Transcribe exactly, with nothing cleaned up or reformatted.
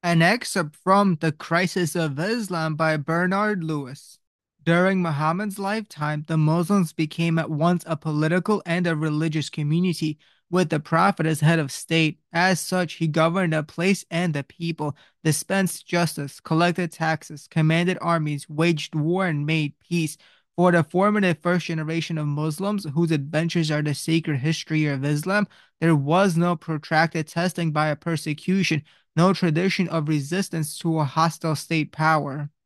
An excerpt from The Crisis of Islam by Bernard Lewis. During Muhammad's lifetime, the Muslims became at once a political and a religious community, with the Prophet as head of state. As such, he governed a place and the people, dispensed justice, collected taxes, commanded armies, waged war, and made peace. For the formative first generation of Muslims, whose adventures are the sacred history of Islam, there was no protracted testing by a persecution, no tradition of resistance to a hostile state power.